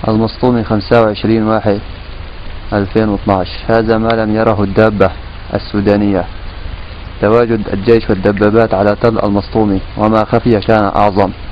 المسطومي 25/1/2012. هذا ما لم يره الدابة السودانية. تواجد الجيش والدبابات على تل المسطومي، وما خفي كان أعظم.